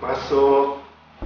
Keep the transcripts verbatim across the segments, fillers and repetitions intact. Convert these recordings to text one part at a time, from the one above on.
Masuk.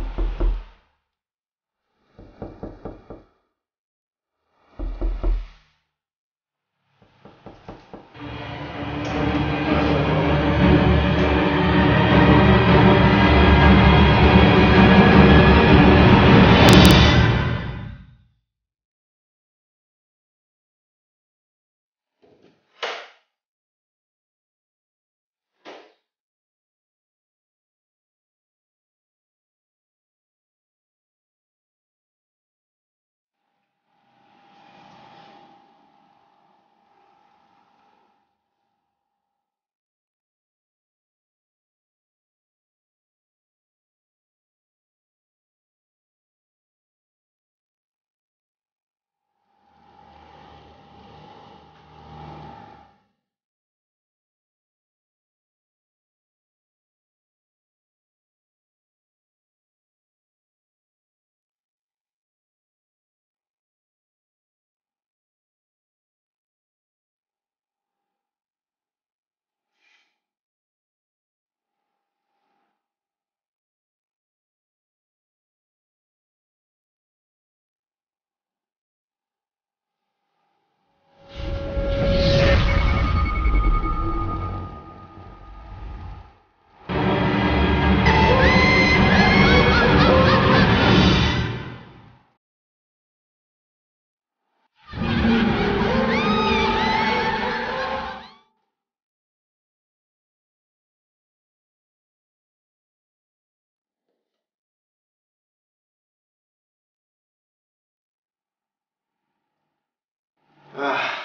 Ah.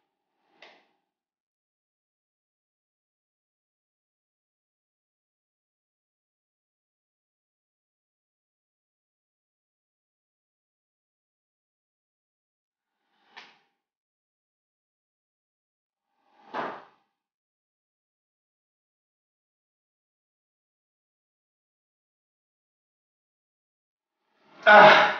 Ah.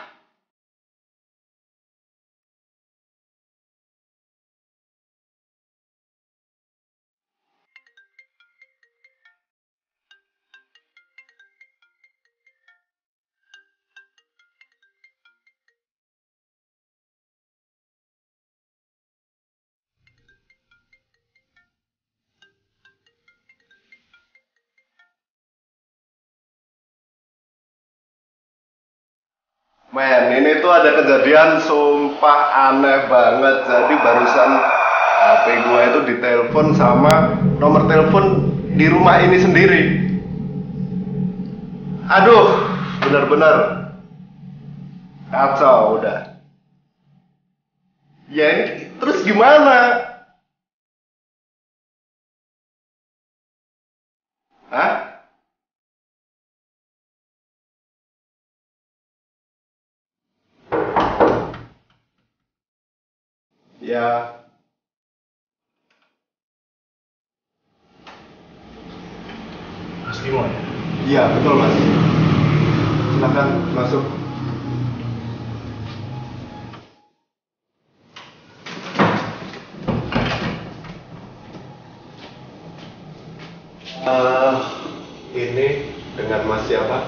Men, ini tuh ada kejadian sumpah aneh banget. Jadi barusan H P gua itu ditelepon sama nomor telepon di rumah ini sendiri. Aduh, benar-benar kacau udah. Ya ini terus gimana? Hah? Ya, Mas Bimo ya? iya betul mas. Silakan masuk. Eh, ini dengan mas siapa?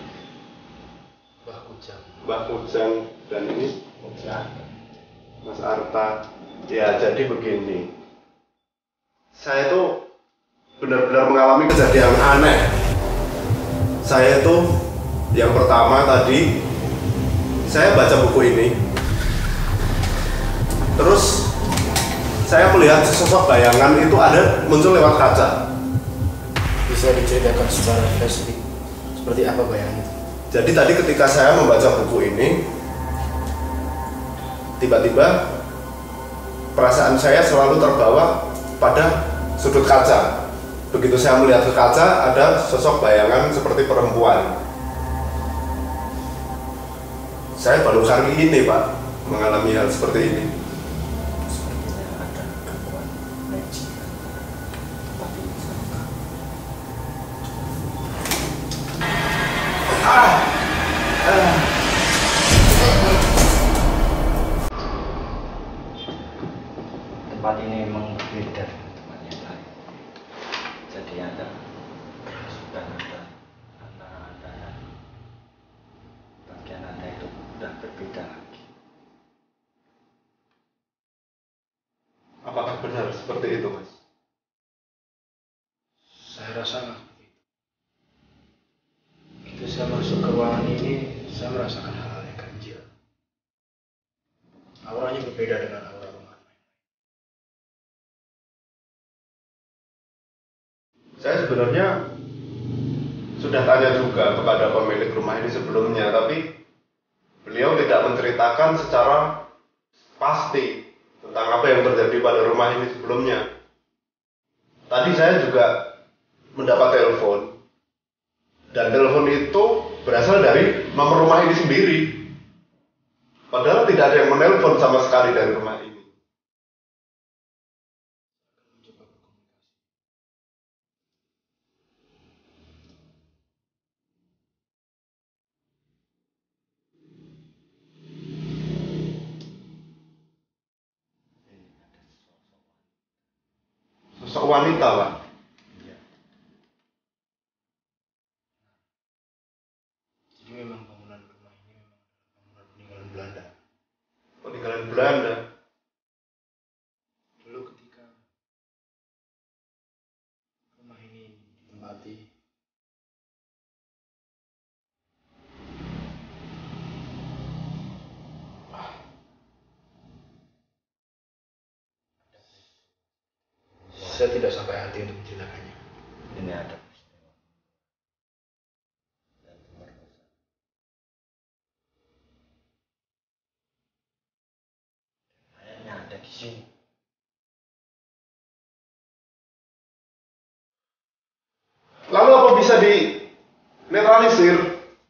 Mbah Kujang. Mbak Ujang dan ini Kujang. Mas Arta. Ya jadi begini, saya tuh benar-benar mengalami kejadian aneh. Saya tuh yang pertama tadi saya baca buku ini, terus saya melihat sosok bayangan itu ada muncul lewat kaca. Bisa diceritakan secara spesifik seperti apa bayangan itu? Jadi tadi ketika saya membaca buku ini, tiba-tiba perasaan saya selalu terbawa pada sudut kaca. Begitu saya melihat ke kaca, ada sosok bayangan seperti perempuan. Saya baru kali ini, Pak, mengalami hal seperti ini. Sepertinya ada gangguan magic, tapi sangka. Ah! Ah! Tempat ini memang berbeda dengan tempat yang lain. Jadi ada kerasukan, ada anak Apakah benar seperti itu, Mas? Saya rasa nggak seperti itu. Ketika saya masuk ke ruangan ini, saya merasakan hal-hal yang ganjil. Auranya berbeda dengan aura ruangan lain. Saya sebenarnya sudah tanya juga kepada pemilik rumah ini sebelumnya, tapi beliau tidak menceritakan secara pasti tentang apa yang terjadi pada rumah ini sebelumnya. Tadi saya juga mendapat telepon, dan telepon itu berasal dari nomor rumah ini sendiri. Padahal tidak ada yang menelpon sama sekali dari rumah ini. Sosok wanita, Pak. Jadi memang bangunan rumah ini memang bangunan peninggalan Belanda. Peninggalan Belanda. Dulu ketika rumah ini ditempati, saya tidak sampai hati untuk menceritakannya. Ini ada peristiwa dan pemerkosaan. Kayaknya ada di sini. Lalu apa bisa dinetralisir?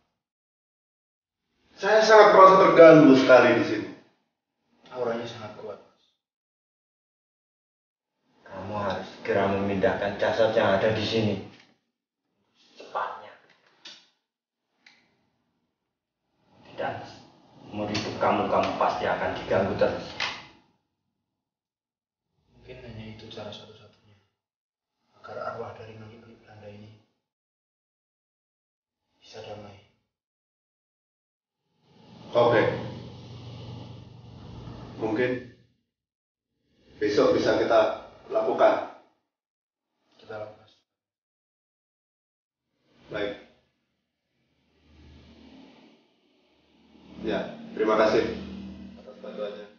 Saya sangat merasa terganggu sekali di sini. Auranya sangat kuat. Kamu harus segera memindahkan jasad yang ada di sini. Cepatnya. Tidak, umur hidup kamu, kamu pasti akan diganggu terus. Mungkin hanya itu cara satu-satunya agar arwah dari noni Belanda ini bisa damai. Oke. Mungkin besok bisa kita lakukan. Kita lepas. Baik. Ya, terima kasih atas bantuannya.